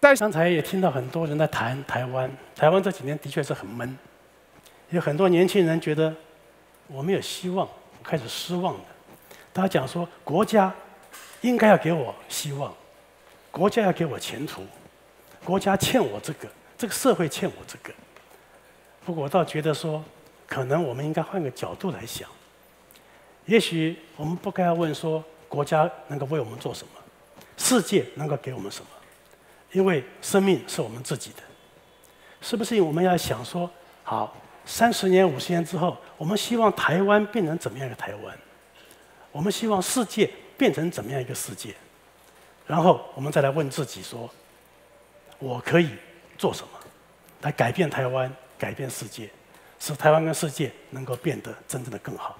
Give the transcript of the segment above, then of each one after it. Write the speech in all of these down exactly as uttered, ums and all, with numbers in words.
但刚才也听到很多人在谈台湾，台湾这几年的确是很闷，有很多年轻人觉得我没有希望，开始失望了。大家讲说，国家应该要给我希望，国家要给我前途，国家欠我这个，这个社会欠我这个。不过我倒觉得说，可能我们应该换个角度来想，也许我们不该要问说国家能够为我们做什么，世界能够给我们什么，因为生命是我们自己的。是不是我们要想说，好，三十年、五十年之后，我们希望台湾变成怎么样一个台湾？我们希望世界变成怎么样一个世界？然后我们再来问自己说，我可以做什么，来改变台湾，改变世界，使台湾跟世界能够变得真正的更好。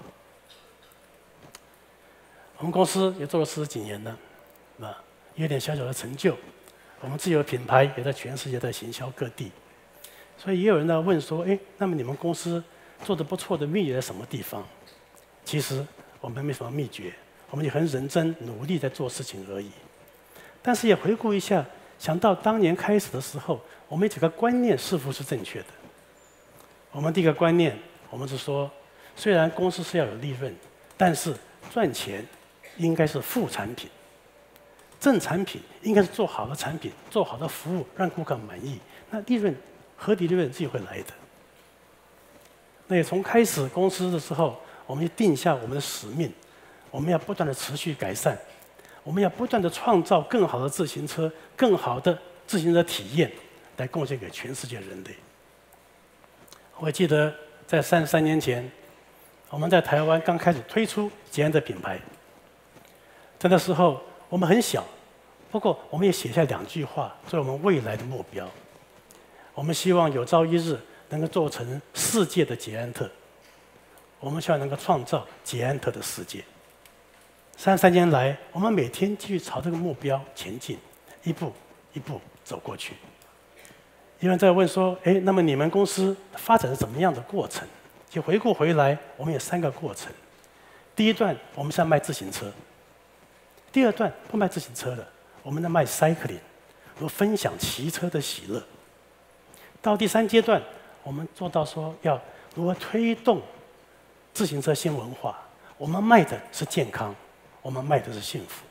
我们公司也做了四十几年了，啊，有点小小的成就。我们自有品牌也在全世界在行销各地，所以也有人在问说：“哎，那么你们公司做得不错的秘诀在什么地方？”其实我们没什么秘诀，我们也很认真努力在做事情而已。但是也回顾一下，想到当年开始的时候，我们有几个观念似乎是正确的。我们第一个观念，我们是说，虽然公司是要有利润，但是赚钱应该是副产品。正产品应该是做好的产品，做好的服务，让顾客满意。那利润，合理利润自己会来的。那也从开始公司的时候，我们就定下我们的使命，我们要不断的持续改善，我们要不断的创造更好的自行车、更好的自行车体验，来贡献给全世界人类。我记得在三十三年前，我们在台湾刚开始推出捷安特品牌，在那时候我们很小。不过，我们也写下两句话，作为我们未来的目标。我们希望有朝一日能够做成世界的捷安特，我们希望能够创造捷安特的世界。三十三年来，我们每天继续朝这个目标前进，一步一步走过去。有人在问说：“哎，那么你们公司发展是怎么样的过程？”就回顾回来，我们有三个过程。第一段，我们是要卖自行车；第二段不卖自行车的。我们在卖 cycling， 和分享骑车的喜乐。到第三阶段，我们做到说要如何推动自行车新文化。我们卖的是健康，我们卖的是幸福。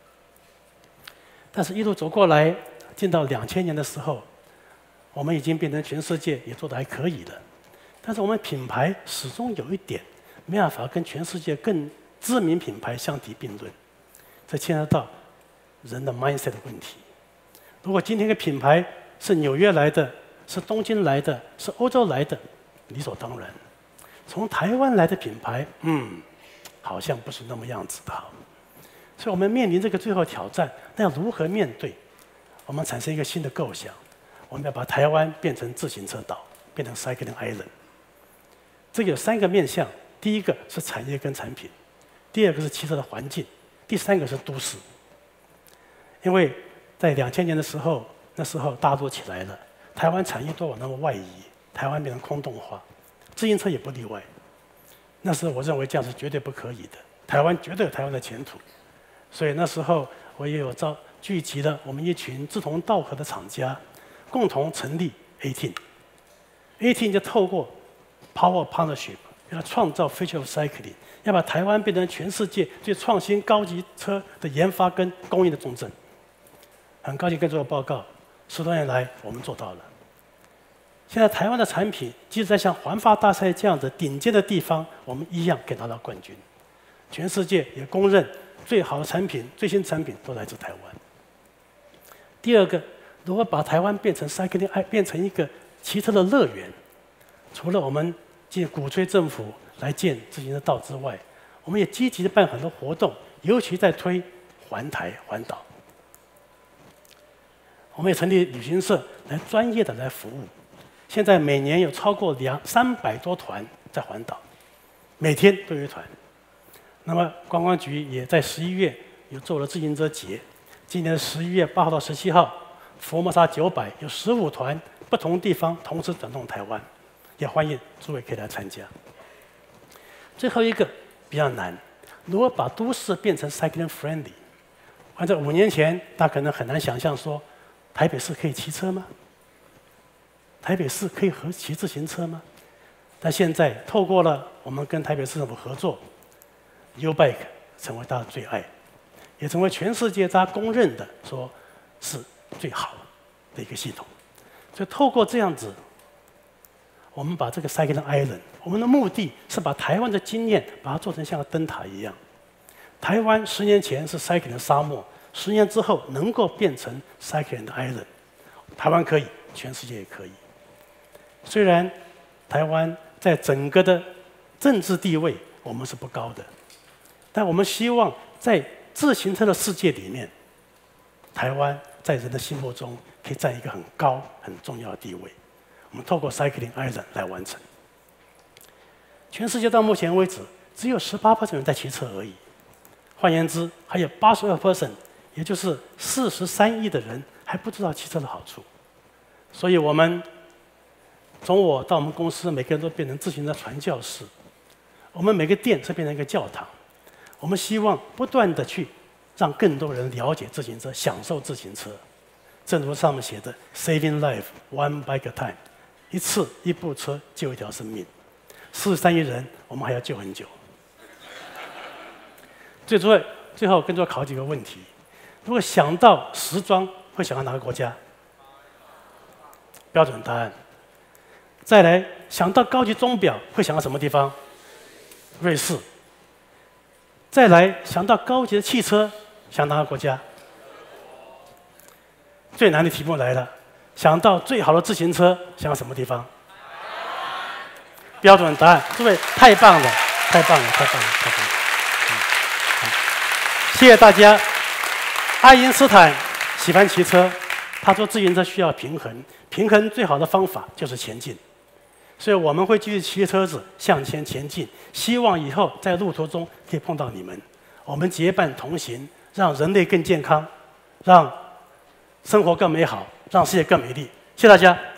但是，一路走过来，进到两千年的时候，我们已经变成全世界也做得还可以了。但是，我们品牌始终有一点没办法跟全世界更知名品牌相提并论，这牵涉到人的 mindset 的问题。如果今天一个品牌是纽约来的，是东京来的，是欧洲来的，理所当然。从台湾来的品牌，嗯，好像不是那么样子的。所以我们面临这个最后挑战，那要如何面对？我们产生一个新的构想，我们要把台湾变成自行车岛，变成 cycling island。这个有三个面向：第一个是产业跟产品，第二个是汽车的环境，第三个是都市。因为在两千年的时候，那时候大陆起来了，台湾产业都往那么外移，台湾变成空洞化，自行车也不例外。那时候我认为这样是绝对不可以的，台湾绝对有台湾的前途。所以那时候我也有召聚集了我们一群志同道合的厂家，共同成立 eighteen。eighteen 就透过 Power Partnership 要创造 Future of Cycling， 要把台湾变成全世界最创新高级车的研发跟供应的重镇。很高兴跟这个报告，十多年来我们做到了。现在台湾的产品，即使在像环法大赛这样的顶尖的地方，我们一样可以拿到冠军。全世界也公认最好的产品、最新产品都来自台湾。第二个，如何把台湾变成 cycling， 变成一个骑车的乐园？除了我们建鼓吹政府来建自行车道之外，我们也积极的办很多活动，尤其在推环台环岛。我们也成立旅行社来专业的来服务，现在每年有超过两三百多团在环岛，每天都有一团。那么观光局也在十一月有做了自行车节，今年的十一月八号到十七号，佛摩沙九百有十五团不同地方同时转动台湾，也欢迎诸位可以来参加。最后一个比较难，如何把都市变成 cycling friendly？ 按照五年前，大家可能很难想象说， 台北市可以骑车吗？台北市可以和骑自行车吗？但现在透过了我们跟台北市政府合作 ，U-Bike 成为大家最爱，也成为全世界大家公认的说是最好的一个系统。所以透过这样子，我们把这个 Cycling Island， 我们的目的是把台湾的经验把它做成像个灯塔一样。台湾十年前是 Cycling 的沙漠，十年之后能够变成 Cycling 的 Island， 台湾可以，全世界也可以。虽然台湾在整个的政治地位我们是不高的，但我们希望在自行车的世界里面，台湾在人的心目中可以占一个很高、很重要的地位。我们透过 Cycling Island 来完成。全世界到目前为止，只有 百分之十八 人在骑车而已。换言之，还有 八十二 percent， 也就是四十三亿的人还不知道骑车的好处。所以我们从我到我们公司，每个人都变成自行车传教士。我们每个店是变成一个教堂。我们希望不断的去让更多人了解自行车，享受自行车。正如上面写的 "Saving life one bike at a time"， 一次一部车救一条生命。四十三亿人，我们还要救很久。最后，最后跟着考几个问题：如果想到时装，会想到哪个国家？标准答案。再来，想到高级钟表，会想到什么地方？瑞士。再来，想到高级的汽车，想到哪个国家？最难的题目来了，想到最好的自行车，想到什么地方？标准答案，诸位太棒了，太棒了，太棒了，太棒了！嗯，好，谢谢大家。爱因斯坦喜欢骑车，他说自行车需要平衡，平衡最好的方法就是前进。所以我们会继续骑车子向前前进，希望以后在路途中可以碰到你们，我们结伴同行，让人类更健康，让生活更美好，让世界更美丽。谢谢大家。